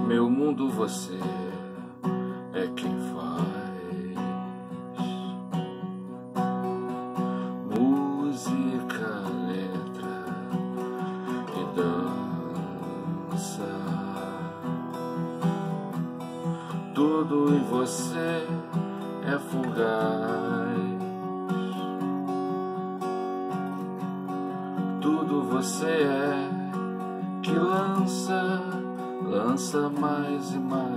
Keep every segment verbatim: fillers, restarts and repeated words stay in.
Meu mundo você é quem faz. Música, letra e dança. Tudo em você é fugaz. Tudo você é que lança, lança mais e mais.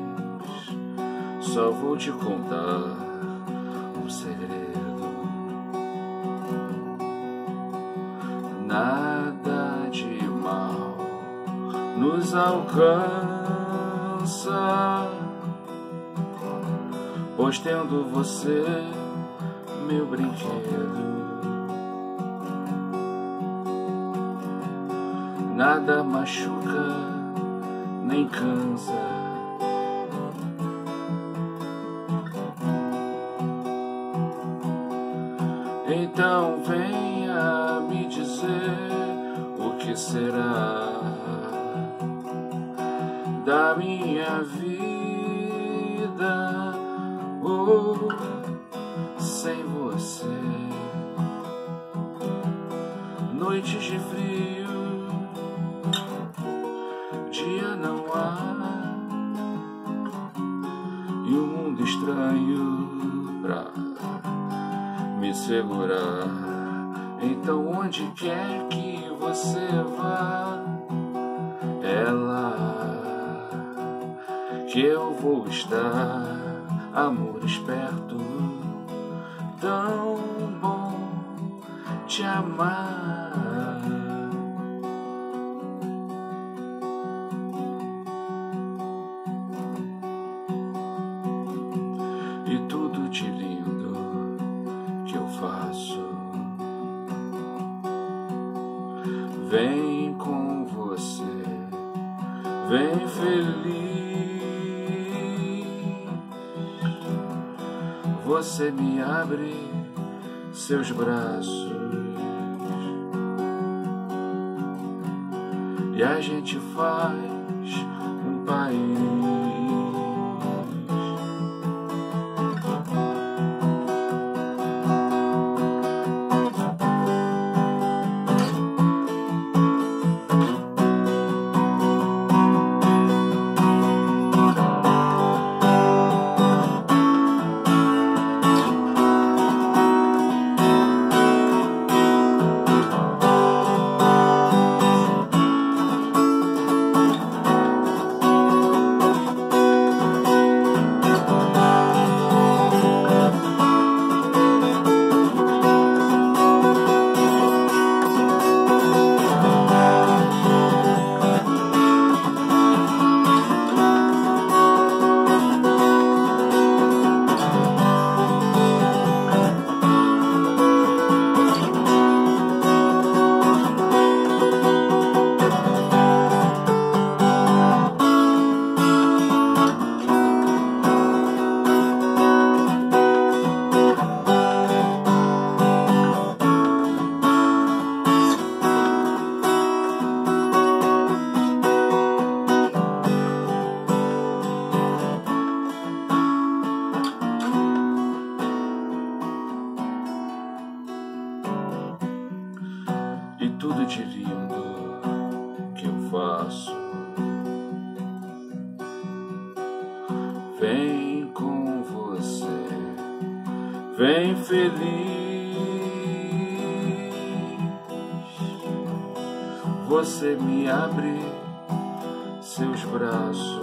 Só vou te contar um segredo. Nada de mal nos alcança, pois tendo você, meu brinquedo, nada machuca nem cansa. Então venha me dizer o que será da minha vida, oh, sem você. Noites de frio, dia não há, e um mundo estranho pra me segurar. Então onde quer que você vá, é lá que eu vou estar. Amores perto, tão bom te amar. E tudo de lindo que eu faço vem com você, vem feliz. Você me abre seus braços e a gente faz um país. E tudo de lindo que eu faço vem com você, vem feliz. Você me abre seus braços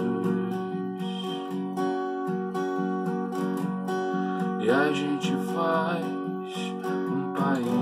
e a gente faz um país.